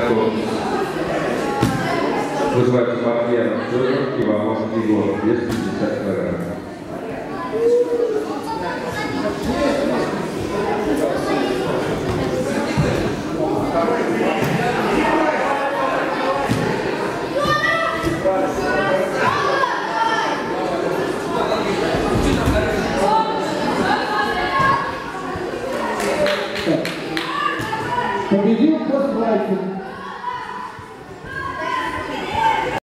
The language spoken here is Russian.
Готовьтесь. Вызывайте партнера Федор и Иванов Егор. Вес 50 килограмм. Победил Косвайкин.